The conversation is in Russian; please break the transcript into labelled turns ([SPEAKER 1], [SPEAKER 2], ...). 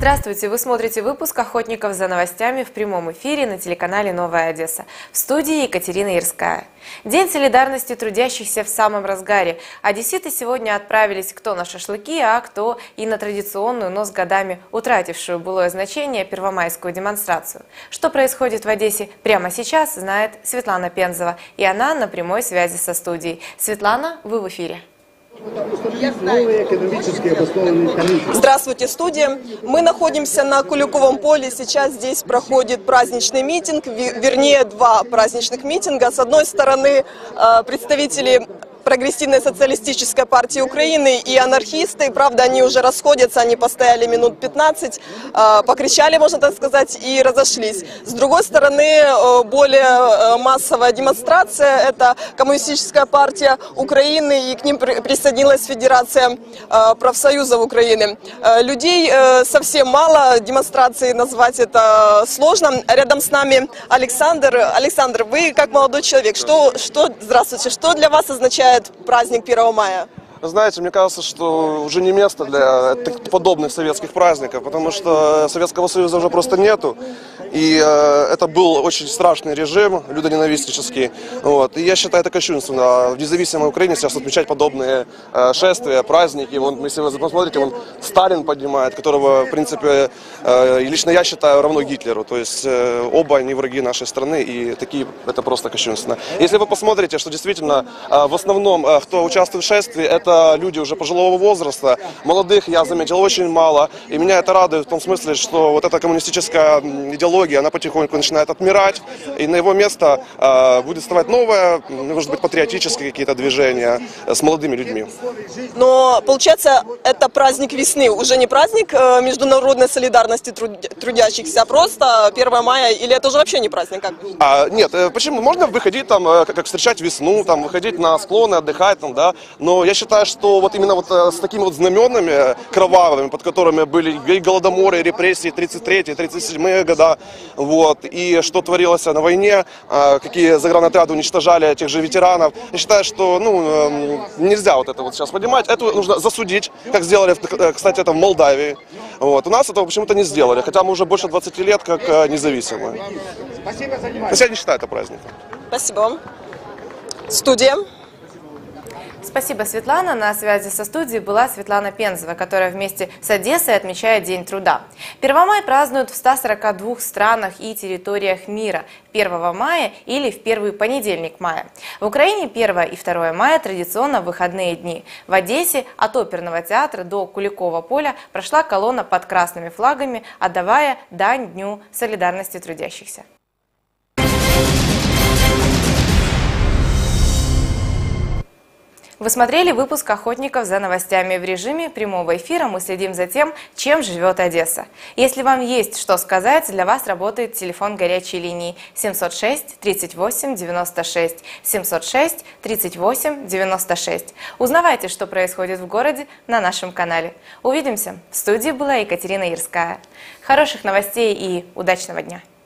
[SPEAKER 1] Здравствуйте! Вы смотрите выпуск «Охотников за новостями» в прямом эфире на телеканале «Новая Одесса». В студии Екатерина Ярская. День солидарности трудящихся в самом разгаре. Одесситы сегодня отправились кто на шашлыки, а кто и на традиционную, но с годами утратившую былое значение первомайскую демонстрацию. Что происходит в Одессе прямо сейчас, знает Светлана Пензова. И она на прямой связи со студией. Светлана, вы в эфире.
[SPEAKER 2] Здравствуйте, студия. Мы находимся на Куликовом поле. Сейчас здесь проходит праздничный митинг, вернее, два праздничных митинга. С одной стороны, представители Прогрессивной социалистической партии Украины и анархисты. Правда, они уже расходятся, они постояли минут 15, покричали, можно так сказать, и разошлись. С другой стороны, более массовая демонстрация – это Коммунистическая партия Украины, и к ним присоединилась Федерация профсоюзов Украины. Людей совсем мало, демонстрации назвать это сложно. Рядом с нами Александр. Александр, вы как молодой человек, здравствуйте, что для вас означает праздник 1 мая?
[SPEAKER 3] Знаете, мне кажется, что уже не место для подобных советских праздников, потому что Советского Союза уже просто нету. И это был очень страшный режим, людоненавистнический. Вот. И я считаю это кощунственно. В независимой Украине сейчас отмечать подобные шествия, праздники. Вон, если вы посмотрите, вон Сталин поднимает, которого, в принципе, лично я считаю равно Гитлеру. То есть оба они враги нашей страны, и такие это просто кощунственно. Если вы посмотрите, что действительно в основном, кто участвует в шествии, это люди уже пожилого возраста, молодых я заметил очень мало. И меня это радует в том смысле, что вот эта коммунистическая идеология, она потихоньку начинает отмирать, и на его место будет вставать новое, может быть, патриотические какие-то движения с молодыми людьми.
[SPEAKER 2] Но, получается, это праздник весны, уже не праздник международной солидарности трудящихся, а просто 1 мая, или это уже вообще не праздник? Как?
[SPEAKER 3] Нет, почему? Можно выходить там, как встречать весну, там, выходить на склоны, отдыхать, там, да, но я считаю, что вот именно вот с такими вот знаменами кровавыми, под которыми были и голодоморы, и репрессии 33-37 года, вот, и что творилось на войне, какие загранотряды уничтожали тех же ветеранов. Я считаю, что нельзя вот это вот сейчас поднимать, это нужно засудить, как сделали, кстати, это в Молдавии. Вот. У нас этого почему-то не сделали, хотя мы уже больше 20 лет как независимые. Я не считаю это праздником.
[SPEAKER 2] Спасибо вам. Студия.
[SPEAKER 1] Спасибо, Светлана. На связи со студией была Светлана Пензова, которая вместе с Одессой отмечает День труда. 1 мая празднуют в 142 странах и территориях мира 1 мая или в первый понедельник мая. В Украине 1 и 2 мая традиционно выходные дни. В Одессе от Оперного театра до Куликова поля прошла колонна под красными флагами, отдавая дань Дню солидарности трудящихся. Вы смотрели выпуск «Охотников за новостями». В режиме прямого эфира мы следим за тем, чем живет Одесса. Если вам есть что сказать, для вас работает телефон горячей линии 706 38 96 706 38 96. Узнавайте, что происходит в городе на нашем канале. Увидимся. В студии была Екатерина Ярская. Хороших новостей и удачного дня!